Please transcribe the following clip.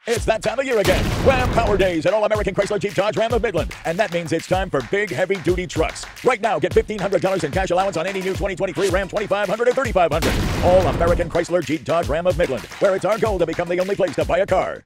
It's that time of year again. Ram Power Days at All-American Chrysler Jeep Dodge Ram of Midland. And that means it's time for big, heavy-duty trucks. Right now, get $1,500 in cash allowance on any new 2023 Ram 2500 or 3500. All-American Chrysler Jeep Dodge Ram of Midland, where it's our goal to become the only place to buy a car.